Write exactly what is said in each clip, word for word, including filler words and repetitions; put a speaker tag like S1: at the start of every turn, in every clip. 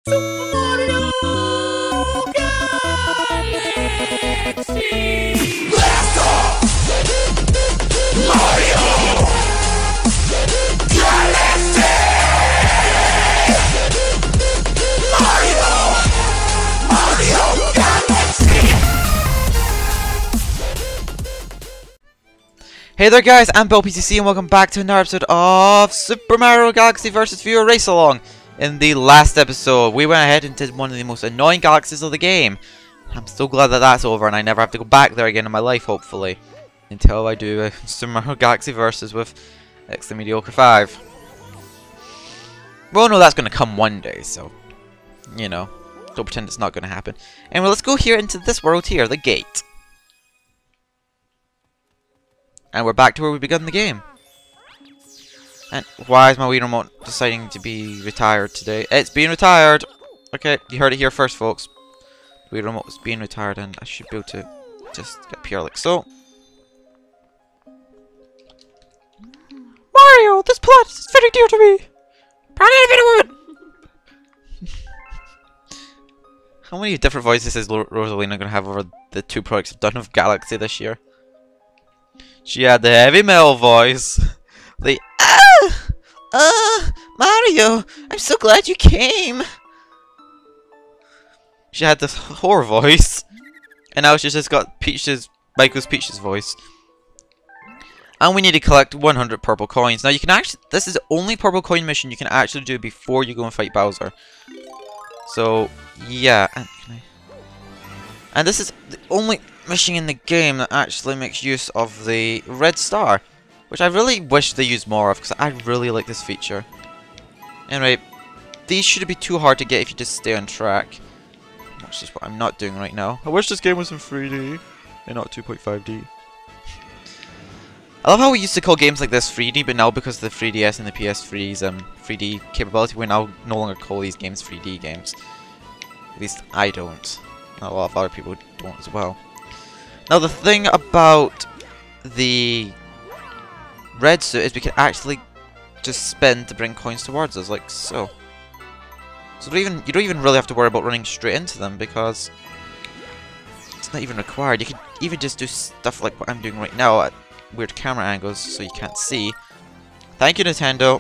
S1: Hey there guys, I'm Bill P C C and welcome back to another episode of Super Mario Galaxy versus. Viewer Race Along. In the last episode, we went ahead and did one of the most annoying galaxies of the game. I'm so glad that that's over and I never have to go back there again in my life, hopefully. Until I do a Super Mario Galaxy versus with X the Mediocre five. Well, no, that's going to come one day, so, you know, don't pretend it's not going to happen. Anyway, let's go here into this world here, the gate. And we're back to where we begun the game. And why is my Wii remote deciding to be retired today? It's being retired! Okay, you heard it here first, folks. The Wii remote is being retired and I should be able to just get up here like so. Mario, this plot is very dear to me! How many different voices is Rosalina going to have over the two projects I've done of Galaxy this year? She had the heavy metal voice. The ah, ah, Mario, I'm so glad you came. She had this horror voice, and now she's just got Peach's, Michael's Peach's voice. And we need to collect one hundred purple coins. Now you can actually, this is the only purple coin mission you can actually do before you go and fight Bowser. So yeah, and, can I, and this is the only mission in the game that actually makes use of the red star, which I really wish they used more of because I really like this feature. Anyway, these shouldn't be too hard to get if you just stay on track, which is what I'm not doing right now. I wish this game was in three D and not two point five D. I love how we used to call games like this three D, but now because of the three D S and the P S three's um, three D capability, we now no longer call these games three D games. At least I don't. A lot of other people don't as well. Now the thing about the red suit is we can actually just spin to bring coins towards us, like so. So don't even you don't even really have to worry about running straight into them because it's not even required. You can even just do stuff like what I'm doing right now at weird camera angles so you can't see. Thank you, Nintendo.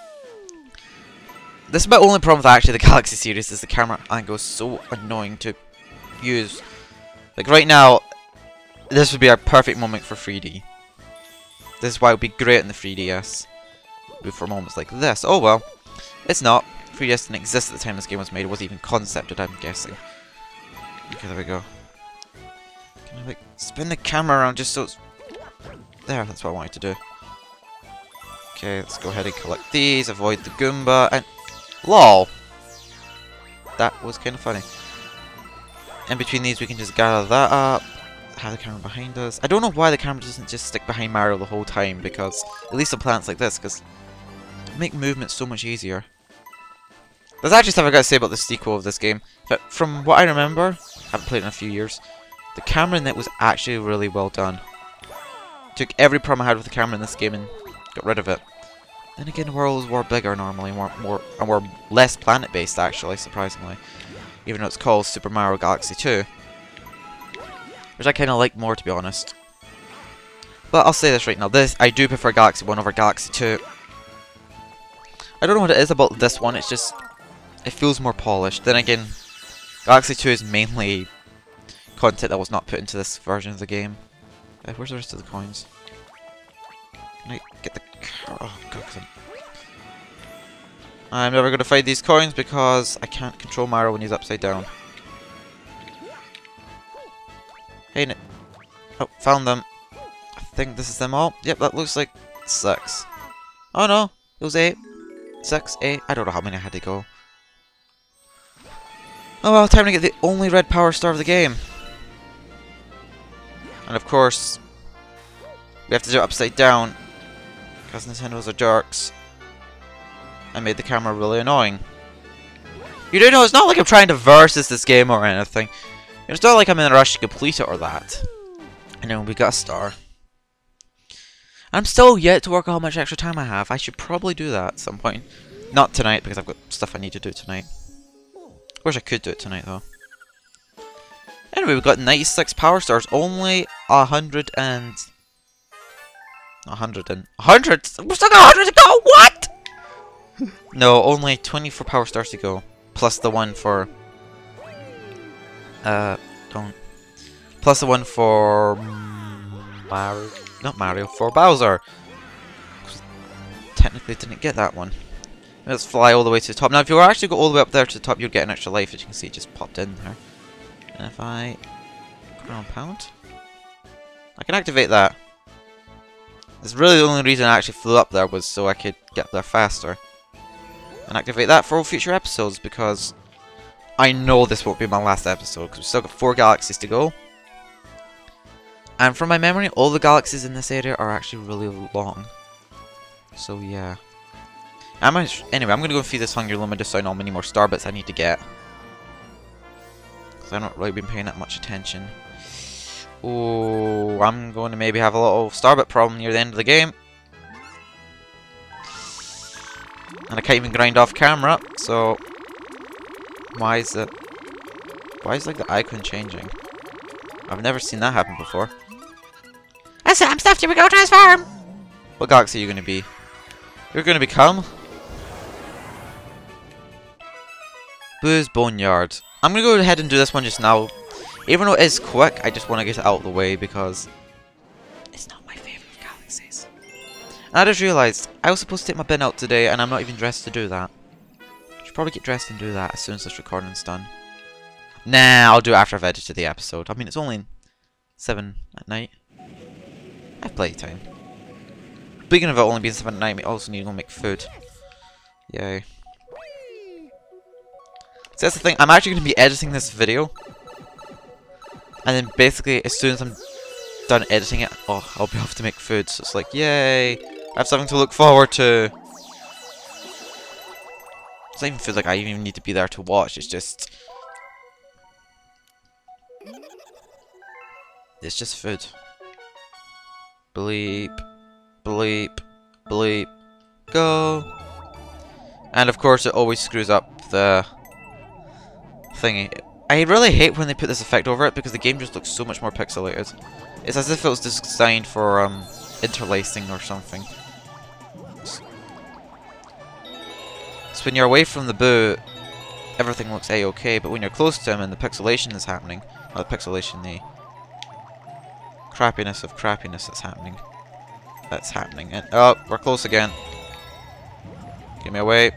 S1: This is my only problem with actually the Galaxy series is the camera angle is so annoying to use. Like right now, this would be our perfect moment for three D. This is why it would be great in the three D S. For moments like this. Oh well, it's not. three D S didn't exist at the time this game was made. It wasn't even concepted, I'm guessing. Okay, there we go. Can I like spin the camera around just so it's there? That's what I wanted to do. Okay, let's go ahead and collect these. Avoid the Goomba and lol. That was kind of funny. In between these, we can just gather that up. Have the camera behind us. I don't know why the camera doesn't just stick behind Mario the whole time, because at least on planets like this, because make movement so much easier. There's actually stuff I gotta say about the sequel of this game, but from what I remember, I haven't played it in a few years, the camera in it was actually really well done. Took every problem I had with the camera in this game and got rid of it. Then again, the worlds were bigger normally, more, more and were less planet based actually, surprisingly. Even though it's called Super Mario Galaxy two. Which I kind of like more, to be honest. But I'll say this right now. This I do prefer Galaxy one over Galaxy two. I don't know what it is about this one. It's just... it feels more polished. Then again, Galaxy two is mainly content that was not put into this version of the game. Uh, where's the rest of the coins? Can I get the... oh god, I'm... I'm never going to find these coins because I can't control Mario when he's upside down. Hey, Nick. Oh, found them. I think this is them all. Yep, that looks like six. Oh no, it was eight. Six, eight. I don't know how many I had to go. Oh well, time to get the only red power star of the game. And of course, we have to do it upside down because Nintendo's are jerks. I made the camera really annoying. You do know it's not like I'm trying to versus this game or anything. It's not like I'm in a rush to complete it or that. And then we got a star. I'm still yet to work out how much extra time I have. I should probably do that at some point. Not tonight because I've got stuff I need to do tonight. Wish I could do it tonight though. Anyway, we've got ninety-six power stars, only a hundred and a hundred and a hundred. We've still got a hundred to go. What? No, only twenty-four power stars to go, plus the one for uh, don't plus the one for Mario, not Mario, for Bowser. Technically, didn't get that one. Let's fly all the way to the top. Now, if you actually go all the way up there to the top, you'll get an extra life. As you can see, it just popped in there. And if I ground pound, I can activate that. It's really the only reason I actually flew up there was so I could get there faster. And activate that for all future episodes, because I know this won't be my last episode, because we've still got four galaxies to go. And from my memory, all the galaxies in this area are actually really long. So yeah. I'm gonna, anyway, I'm going to go feed this hungry llama just so I know how many more star bits I need to get. I've not really been paying that much attention. Oh, I'm going to maybe have a little starbit problem near the end of the game. And I can't even grind off camera, so why is it why is like the icon changing? I've never seen that happen before. That's it, I'm stuffed, here we go, transform! What galaxy are you gonna be? You're gonna become Boo's Boneyard. I'm gonna go ahead and do this one just now. Even though it is quick, I just want to get it out of the way because it's not my favourite of galaxies. And I just realised, I was supposed to take my bin out today and I'm not even dressed to do that. I should probably get dressed and do that as soon as this recording's done. Nah, I'll do it after I've edited the episode. I mean, it's only seven at night. I have plenty of time. Speaking of it only being seven at night, we also need to go make food. Yay. So that's the thing, I'm actually going to be editing this video. And then basically, as soon as I'm done editing it, oh, I'll be off to make food. So it's like, yay! I have something to look forward to. It's not even food like I even need to be there to watch. It's just, it's just food. Bleep, bleep, bleep, go. And of course, it always screws up the thingy. I really hate when they put this effect over it because the game just looks so much more pixelated. It's as if it was designed for um, interlacing or something. So when you're away from the Boo, everything looks a-okay, but when you're close to him and the pixelation is happening, or the pixelation, the crappiness of crappiness that's happening, that's happening. And oh, we're close again. Get me away.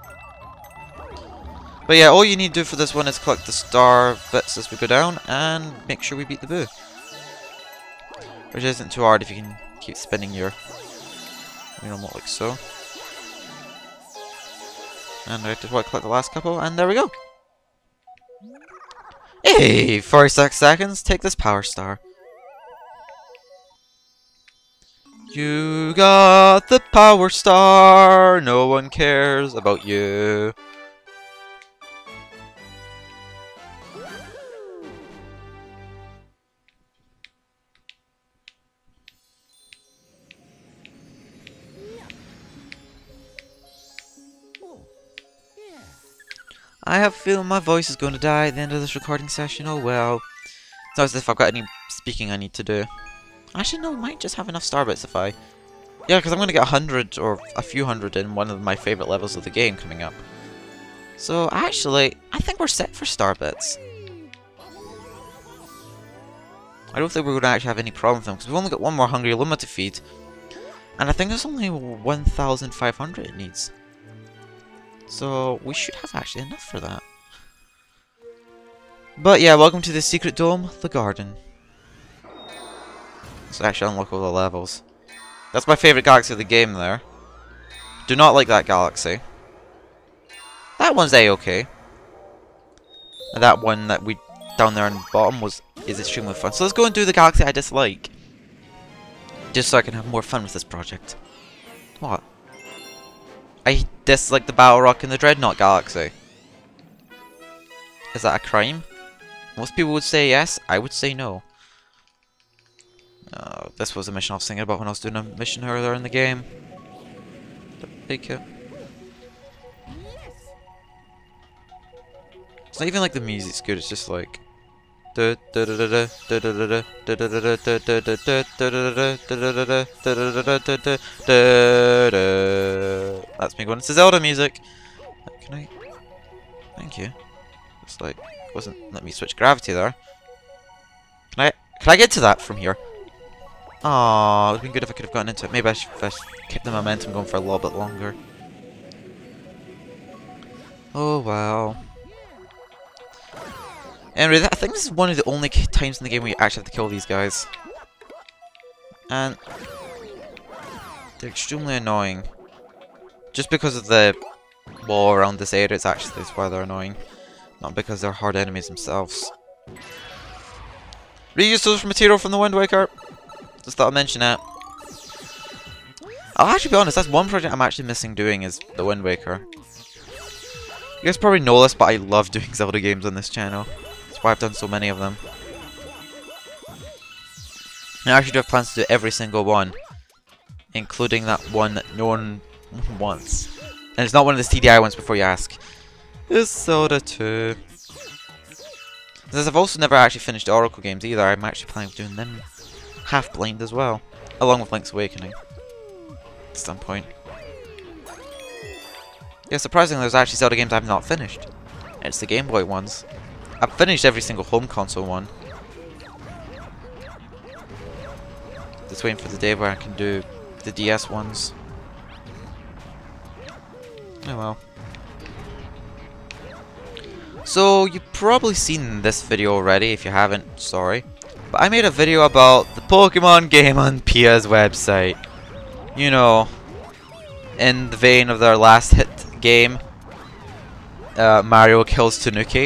S1: But yeah, all you need to do for this one is collect the star bits as we go down and make sure we beat the Boo. Which isn't too hard if you can keep spinning your remote like so. And I just want to collect the last couple, and there we go. Hey, forty-six seconds, take this power star. You got the power star, no one cares about you. I have a feeling my voice is going to die at the end of this recording session. Oh well. It's not as if I've got any speaking I need to do. Actually, no, I might just have enough star bits if I... Yeah, because I'm going to get a hundred or a few hundred in one of my favourite levels of the game coming up. So, actually, I think we're set for star bits. I don't think we're going to actually have any problem with them, because we've only got one more hungry llama to feed. And I think there's only one thousand five hundred it needs. So, we should have actually enough for that. But yeah, welcome to the secret dome, the garden. Let's actually unlock all the levels. That's my favourite galaxy of the game there. Do not like that galaxy. That one's a-okay. And that one that we down there on the bottom was is extremely fun. So let's go and do the galaxy I dislike. Just so I can have more fun with this project. What? I dislike the Battlerock and the Dreadnought galaxy. Is that a crime? Most people would say yes, I would say no. Oh, this was a mission I was thinking about when I was doing a mission earlier in the game. Take it. It's not even like the music's good, it's just like that's me going into Zelda music. Can I? Thank you. Looks like it wasn't let me switch gravity there. Can I? Can I get to that from here? Oh, it would have been good if I could have gotten into it. Maybe I should, I should keep the momentum going for a little bit longer. Oh wow. Anyway, I think this is one of the only times in the game where you actually have to kill these guys. And they're extremely annoying. Just because of the wall around this area, it's actually that's why they're annoying. Not because they're hard enemies themselves. Reuse those material from the Wind Waker. Just thought I'd mention it. I'll actually be honest, that's one project I'm actually missing doing is the Wind Waker. You guys probably know this, but I love doing Zelda games on this channel. That's why I've done so many of them. And I actually do have plans to do every single one. Including that one that no one wants. And it's not one of the T D I ones before you ask. It's Zelda two. Since I've also never actually finished Oracle games either, I'm actually planning on doing them half blind as well. Along with Link's Awakening. At some point. Yeah, surprisingly there's actually Zelda games I've not finished. It's the Game Boy ones. I've finished every single home console one. Just waiting for the day where I can do the D S ones. Oh well. So, you've probably seen this video already. If you haven't, sorry. But I made a video about the Pokemon game on P A's website. You know, in the vein of their last hit game, uh, Mario Kills Tanuki.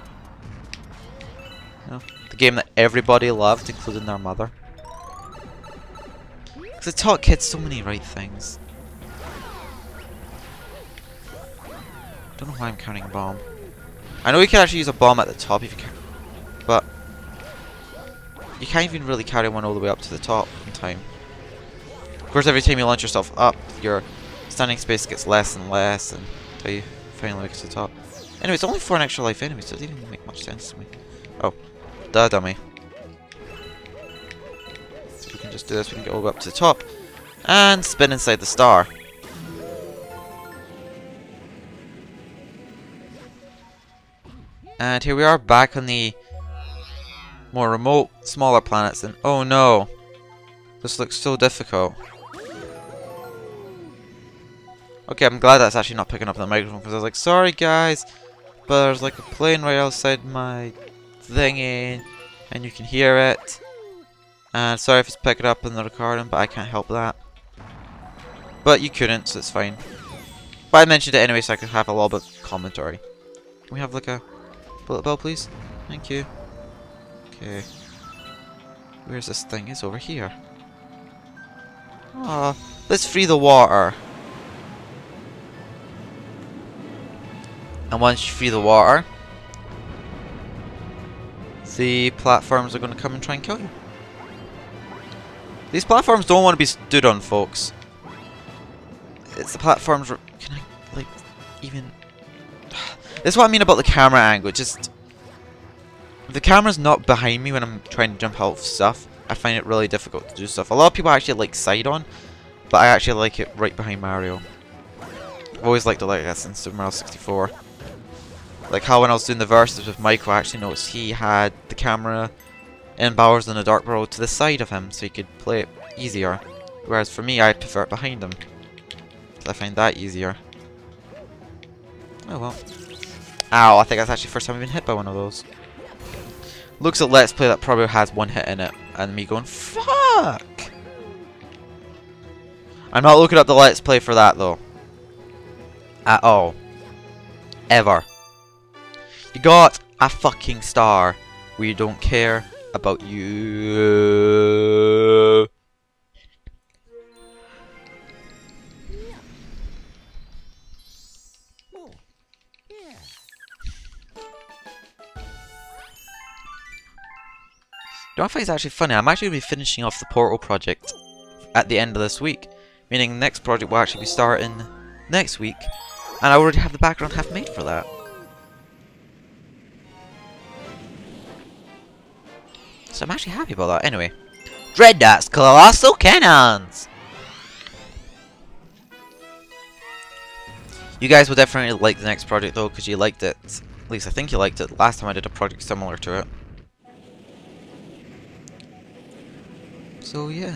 S1: You know, the game that everybody loved, including their mother. Because it taught kids so many right things. Don't know why I'm carrying a bomb. I know you can actually use a bomb at the top if you can, but you can't even really carry one all the way up to the top in time. Of course, every time you launch yourself up, your standing space gets less and less until you finally make it to the top. Anyway, it's only for an extra life enemy, so it didn't even make much sense to me. Oh, duh, dummy. So we can just do this, we can get all the way up to the top, and spin inside the star. And here we are back on the more remote, smaller planets, and oh no, this looks so difficult. Okay, I'm glad that's actually not picking up the microphone, because I was like, sorry guys, but there's like a plane right outside my thingy, and you can hear it. And sorry if it's picking up in the recording, but I can't help that. But you couldn't, so it's fine. But I mentioned it anyway, so I could have a little bit of commentary. Can we have like a bullet bill, please? Thank you. Okay. Where's this thing? It's over here. Ah, let's free the water. And once you free the water, the platforms are going to come and try and kill you. These platforms don't want to be stood on, folks. It's the platforms. Can I, like, even... This is what I mean about the camera angle. Just if the camera's not behind me when I'm trying to jump out of stuff, I find it really difficult to do stuff. A lot of people actually like side on, but I actually like it right behind Mario. I've always liked it like this in Super Mario sixty-four. Like how when I was doing the verses with Michael, I actually noticed he had the camera in Bowers in the Dark World to the side of him, so he could play it easier. Whereas for me, I prefer it behind him, because I find that easier. Oh well. Ow, I think that's actually the first time I've been hit by one of those. Looks at Let's Play that probably has one hit in it, and me going, fuck! I'm not looking up the Let's Play for that, though. At all. Ever. You got a fucking star. We don't care about you. Do I think it's actually funny? I'm actually going to be finishing off the Portal project at the end of this week. Meaning the next project will actually be starting next week. And I already have the background half made for that. So I'm actually happy about that. Anyway. Dreadnought's Colossal Cannons! You guys will definitely like the next project though, because you liked it. At least I think you liked it last time I did a project similar to it. So yeah.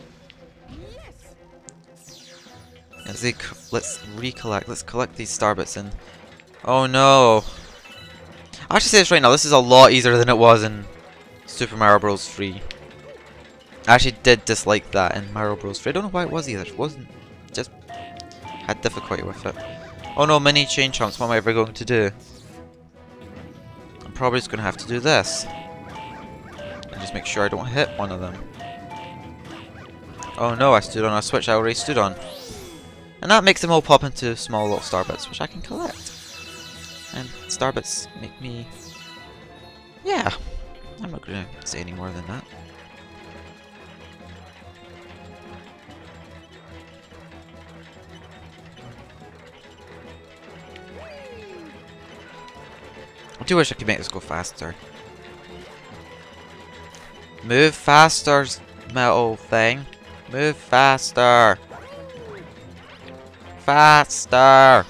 S1: As they let's recollect. Let's collect these star bits and. Oh no! I have to say this right now. This is a lot easier than it was in Super Mario Bros. three. I actually did dislike that in Mario Bros. three. I don't know why it was either. It wasn't. Just had difficulty with it. Oh no, mini chain chomps, what am I ever going to do? I'm probably just going to have to do this. And just make sure I don't hit one of them. Oh no, I stood on a switch I already stood on. And that makes them all pop into small little star bits, which I can collect. And star bits make me... Yeah, I'm not going to say any more than that. I do wish I could make this go faster. Move faster, metal thing. Move faster. Faster.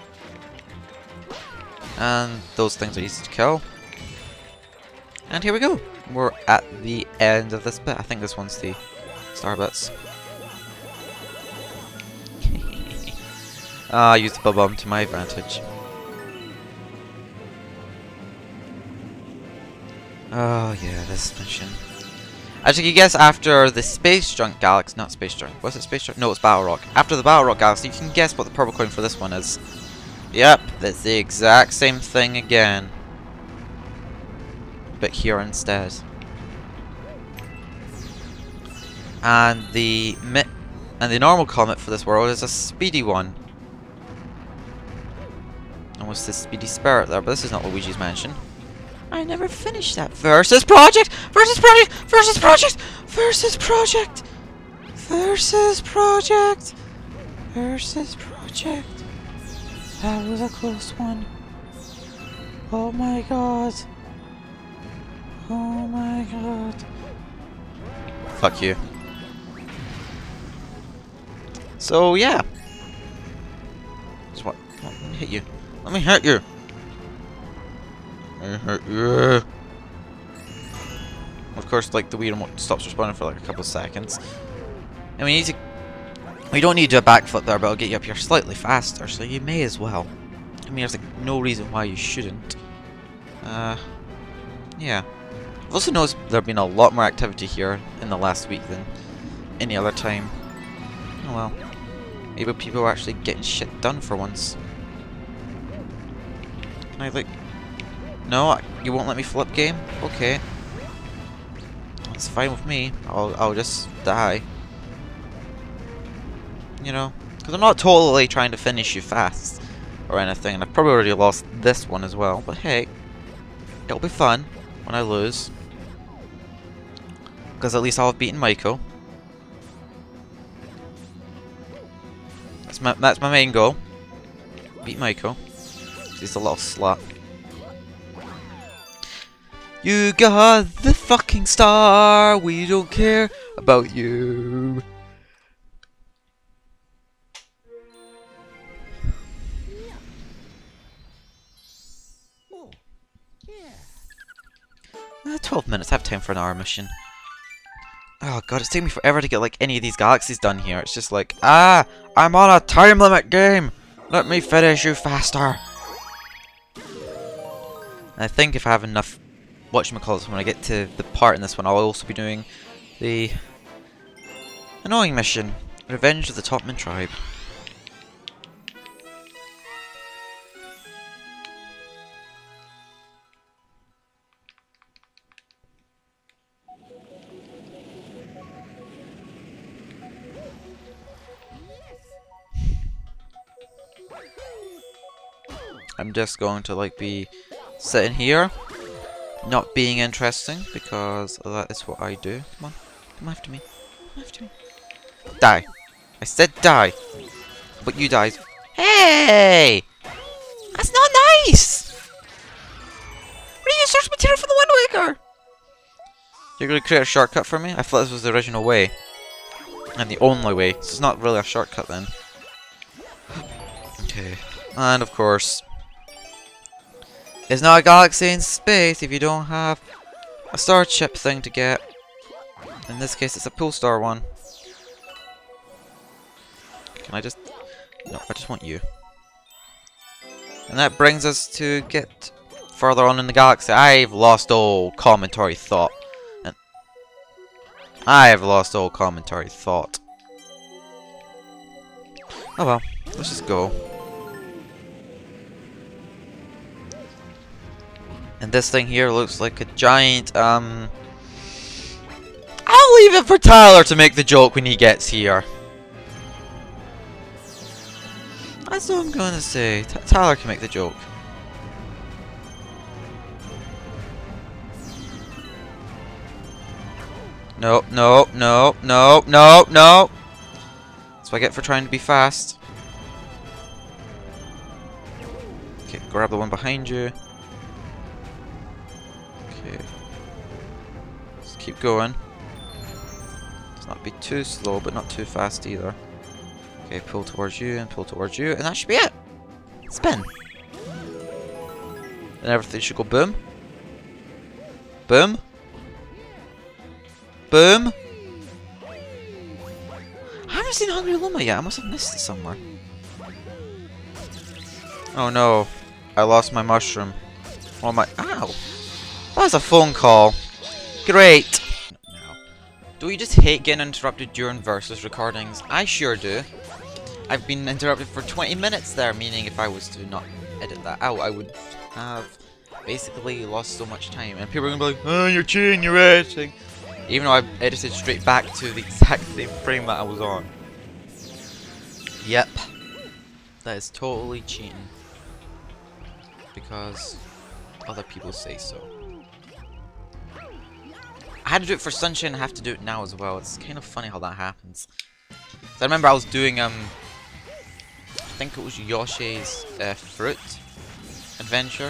S1: And those things are easy to kill. And here we go. We're at the end of this bit. I think this one's the star bits. Ah, I used the bubble to my advantage. Oh yeah, this mission. As you can guess, after the Space Junk Galaxy, not Space Junk, was it Space Junk? No, it's Battlerock. After the Battlerock Galaxy, you can guess what the purple coin for this one is. Yep, that's the exact same thing again. But here instead. And the mi and the normal comet for this world is a speedy one. And what's this speedy spirit there? But this is not Luigi's Mansion. I never finished that. Versus project! Versus project! Versus project! Versus project! Versus project! Versus project! That was a close one. Oh my god. Oh my god. Fuck you. So yeah. Just what? Let me hit you. Let me hit you. Yeah. Of course, like the Wii remote stops responding for like a couple of seconds. And we need to. We don't need to do a backflip there, but it'll get you up here slightly faster, so you may as well. I mean, there's like no reason why you shouldn't. Uh, yeah. I've also noticed there have been a lot more activity here in the last week than any other time. Oh well. Maybe people are actually getting shit done for once. Can I like? No, you won't let me flip game? Okay. That's fine with me. I'll, I'll just die. You know? Because I'm not totally trying to finish you fast or anything. And I've probably already lost this one as well. But hey, it'll be fun when I lose. Because at least I'll have beaten Michael. That's my, that's my main goal. Beat Michael. He's a little slut. You got the fucking star, we don't care about you. Uh, twelve minutes, I have time for an hour mission. Oh god, it's taking me forever to get like any of these galaxies done here. It's just like, ah, I'm on a time limit game. Let me finish you faster. And I think if I have enough whatchamacallit, when I get to the part in this one, I'll also be doing the annoying mission, Revenge of the Topman Tribe. I'm just going to like be sitting here, not being interesting, because that is what I do. Come on, come after me, come after me. Die. I said die. But you died. Hey! That's not nice! What are you source material for the Wind Waker? You're gonna create a shortcut for me? I thought this was the original way. And the only way. So it's not really a shortcut then. Okay. And of course, it's not a galaxy in space if you don't have a star chip thing to get. In this case, it's a pool star one. Can I just... No, I just want you. And that brings us to get further on in the galaxy. I've lost all commentary thought. And I have lost all commentary thought. Oh well, let's just go. And this thing here looks like a giant, um... I'll leave it for Tyler to make the joke when he gets here. That's what I'm gonna say. T Tyler can make the joke. No, no, no, no, no, no. That's what I get for trying to be fast. Okay, grab the one behind you. Okay. Let's keep going. Let's not be too slow, but not too fast either. Okay, pull towards you and pull towards you, and that should be it. Spin. And everything should go boom. Boom. Boom. I haven't seen Hungry Luma yet. I must have missed it somewhere. Oh no. I lost my mushroom. Oh my... Ow. That was a phone call. Great. No. Do you just hate getting interrupted during versus recordings? I sure do. I've been interrupted for twenty minutes there, meaning if I was to not edit that out, I would have basically lost so much time. And people are going to be like, oh, you're cheating, you're editing. Even though I've edited straight back to the exact same frame that I was on. Yep. That is totally cheating. Because other people say so. I had to do it for Sunshine, I have to do it now as well. It's kind of funny how that happens. So I remember I was doing, um... I think it was Yoshi's uh, Fruit Adventure.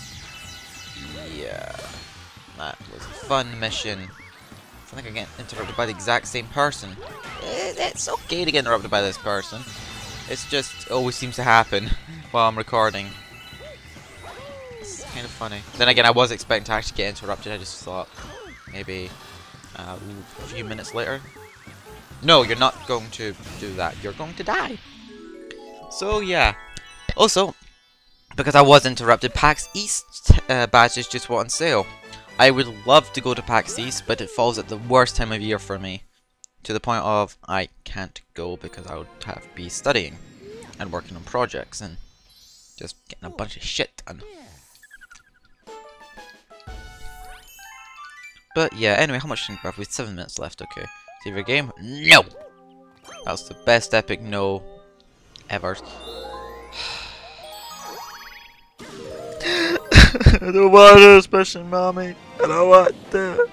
S1: Yeah. That was a fun mission. I think I get interrupted by the exact same person. It's okay to get interrupted by this person. It's just it always seems to happen while I'm recording. It's kind of funny. Then again, I was expecting to actually get interrupted. I just thought maybe uh, a few minutes later. No, you're not going to do that. You're going to die. So yeah. Also, because I was interrupted, PAX East uh, badges just went on sale. I would love to go to PAX East, but it falls at the worst time of year for me. To the point of, I can't go because I would have to be studying and working on projects and just getting a bunch of shit done. But yeah, anyway, how much time do we have? We have seven minutes left, okay. Save your game? No! That was the best epic no ever. I don't want to, especially mommy. I don't want to.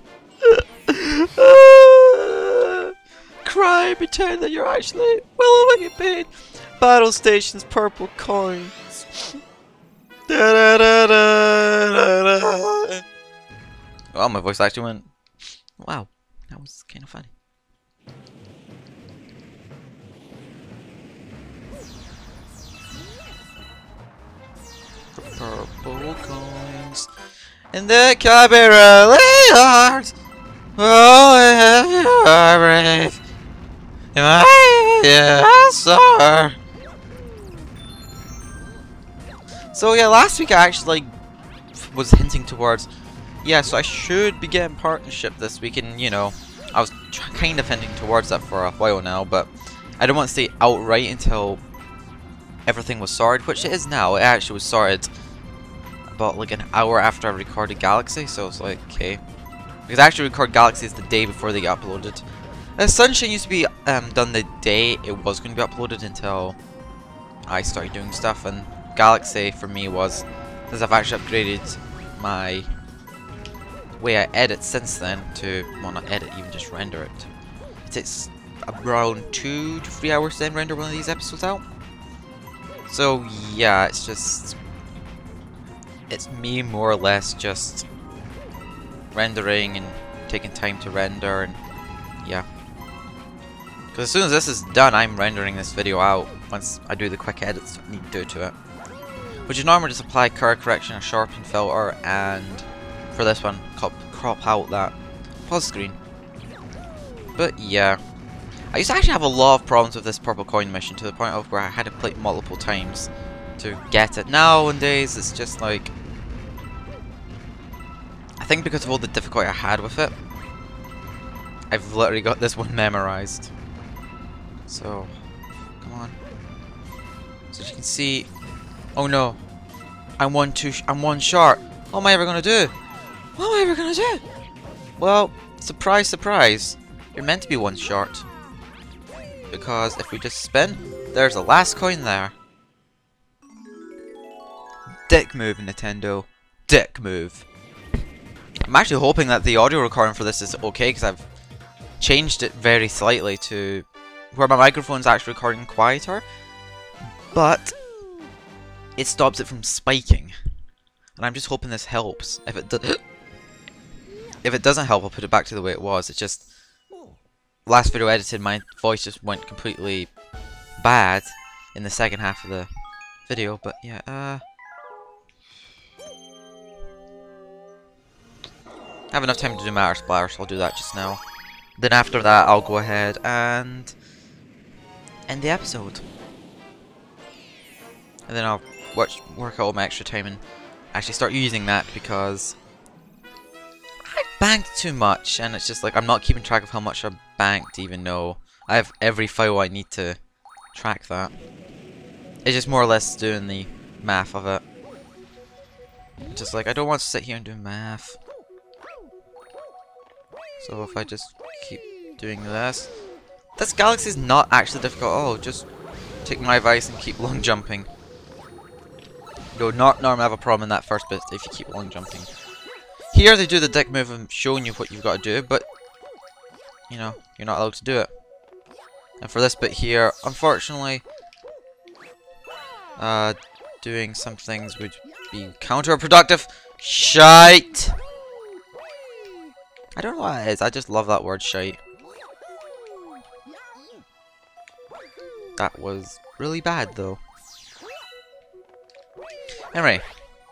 S1: Cry, pretend that you're actually well in pain. Battle stations, purple coins. Da, da, da, da, da, da. Well, my voice actually went. Wow, that was kind of funny. Purple coins, and they can be really hard. Oh, brave. Yeah, sir. So yeah, last week I actually like, was hinting towards, yeah, so I should be getting partnership this week, and you know, I was kind of hinting towards that for a while now, but I don't want to say outright until everything was sorted, which it is now. It actually was sorted about like an hour after I recorded Galaxy, so it's like, okay. Because I actually record Galaxies the day before they get uploaded. Uh, Sunshine used to be um, done the day it was going to be uploaded until I started doing stuff, and Galaxy for me was, because I've actually upgraded my way I edit since then to, well not edit, even just render it. It takes around two to three hours to then render one of these episodes out. So yeah, it's just, it's me more or less just rendering and taking time to render, and yeah. Because as soon as this is done, I'm rendering this video out once I do the quick edits I need to do to it. Which is normally just apply color correction, a sharpen filter, and for this one, crop, crop out that pause screen. But yeah, I used to actually have a lot of problems with this purple coin mission to the point of where I had to play it multiple times to get it. Nowadays, it's just like, I think because of all the difficulty I had with it, I've literally got this one memorized. So, come on. So as you can see, oh no, I'm one too. Sh I'm one short. What am I ever gonna do? What am I ever gonna do? Well, surprise, surprise. You're meant to be one short. Because if we just spin, there's the last coin there. Dick move, Nintendo. Dick move. I'm actually hoping that the audio recording for this is okay, because I've changed it very slightly to where my microphone's actually recording quieter, but it stops it from spiking. And I'm just hoping this helps. If it do if it doesn't help, I'll put it back to the way it was. It's just last video edited, my voice just went completely bad in the second half of the video. But yeah, uh, I have enough time to do Matter Splash, so I'll do that just now. Then after that, I'll go ahead and end the episode. And then I'll watch, work out all my extra time and actually start using that, because I banked too much, and it's just like I'm not keeping track of how much I banked, even though I have every file I need to track that. It's just more or less doing the math of it. Just like, I don't want to sit here and do math. So if I just keep doing this, this galaxy is not actually difficult at all. Just take my advice and keep long jumping. You'll not normally have a problem in that first bit if you keep long jumping. Here they do the dick move and showing you what you've got to do, but you know, you're not allowed to do it. And for this bit here, unfortunately, uh, doing some things would be counterproductive. Shite! I don't know what it is, I just love that word, shite. That was really bad, though. Anyway,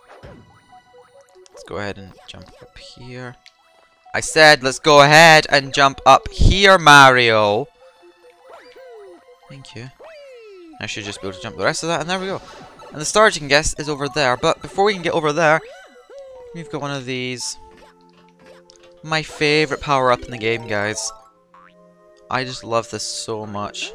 S1: let's go ahead and jump up here. I said, let's go ahead and jump up here, Mario. Thank you. I should just be able to jump the rest of that, and there we go. And the star, you can guess, is over there. But before we can get over there, we've got one of these. My favorite power-up in the game, guys. I just love this so much.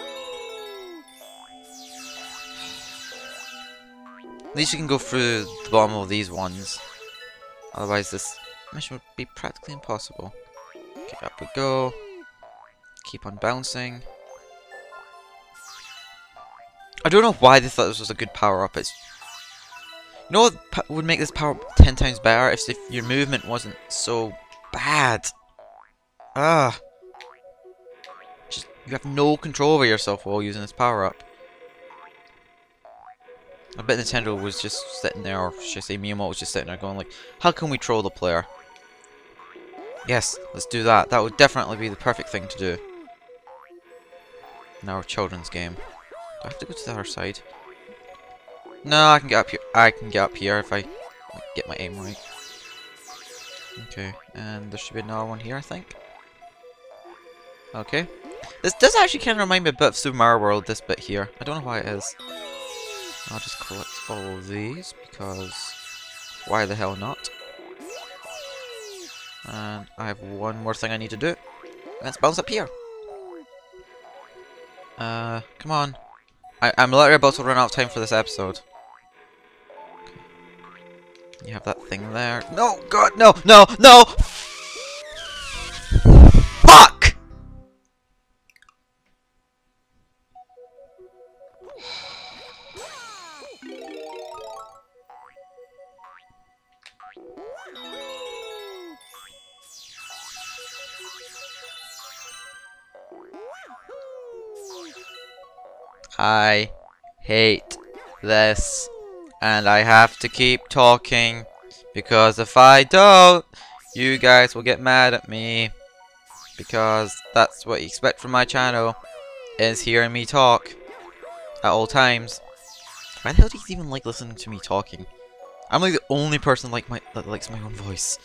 S1: At least you can go through the bottom of these ones. Otherwise, this mission would be practically impossible. Okay, up we go. Keep on bouncing. I don't know why they thought this was a good power-up. It's, you know what would make this power-up ten times better? If, if your movement wasn't so bad. Ah. Just, you have no control over yourself while using this power-up. I bet Nintendo was just sitting there, or should I say Miyamoto was just sitting there going like, how can we troll the player? Yes, let's do that. That would definitely be the perfect thing to do in our children's game. Do I have to go to the other side? No, I can get up here. I can get up here if I get my aim right. Okay, and there should be another one here, I think. Okay. This does actually kind of remind me a bit of Super Mario World, this bit here. I don't know why it is. I'll just collect all of these, because why the hell not? And I have one more thing I need to do. Let's bounce up here. Uh, come on. I I'm literally about to run out of time for this episode. Okay. You have that thing there. No, God, no, no, no! Fuck! I hate this, and I have to keep talking, because if I don't, you guys will get mad at me. Because that's what you expect from my channel, is hearing me talk at all times. Why the hell do you even like listening to me talking? I'm like the only person like my that likes my own voice.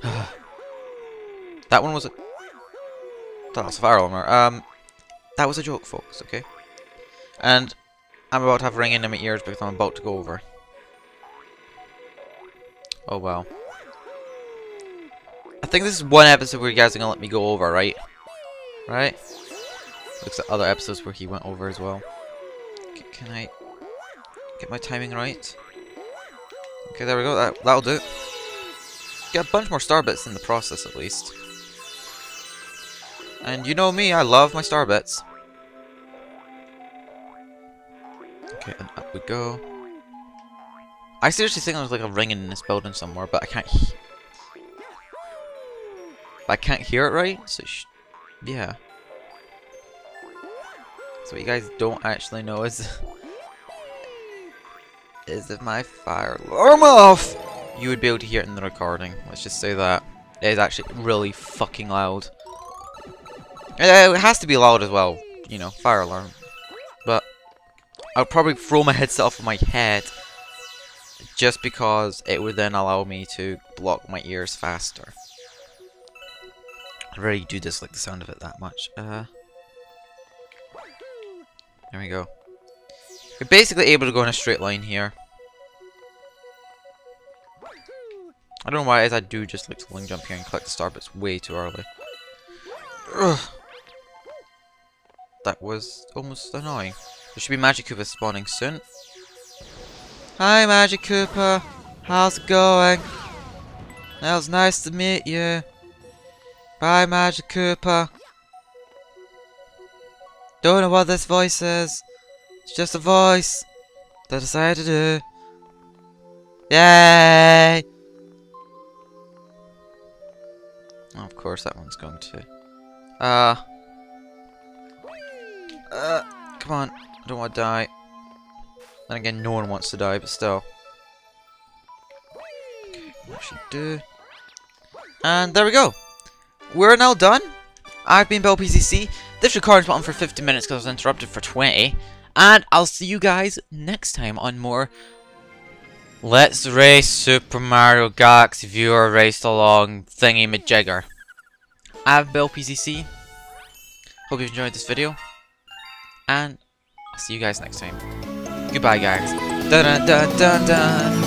S1: That one was a that was a fire alarm. Um, that was a joke, folks. Okay, and I'm about to have ringing in my ears because I'm about to go over. Oh well. I think this is one episode where you guys are gonna let me go over, right? Right? Looks at other episodes where he went over as well. C can I get my timing right? Okay, there we go. That that'll do. Get a bunch more star bits in the process, at least. And you know me, I love my star bits. Okay, and up we go. I seriously think there's like a ring in this building somewhere, but I can't. He but I can't hear it right. So sh yeah. So what you guys don't actually know is is if my fire alarm off, you would be able to hear it in the recording. Let's just say that it is actually really fucking loud. It has to be loud as well, you know, fire alarm. But I'll probably throw my headset off of my head just because it would then allow me to block my ears faster. I really do dislike the sound of it that much. Uh, there we go. You're basically able to go in a straight line here. I don't know why it is I do just like to long jump here and collect the star bits way too early. Ugh. That was almost annoying. There should be Magic Koopa spawning soon. Hi Magic Koopa, how's it going? It was nice to meet you. Bye Magic Koopa. Don't know what this voice is. It's just a voice that I decided to do. Yay! Oh, of course that one's going to. Uh. Uh. Come on. I don't want to die. Then again, no one wants to die, but still. Okay, what should do? And there we go. We're now done. I've been Bill P C C. This recording's been on for fifty minutes because I was interrupted for twenty. And I'll see you guys next time on more Let's Race Super Mario Galaxy Viewer Race Along Thingy Majigger. I'm Bill P C C. Hope you enjoyed this video. And I'll see you guys next time. Goodbye, guys. Dun dun dun dun dun.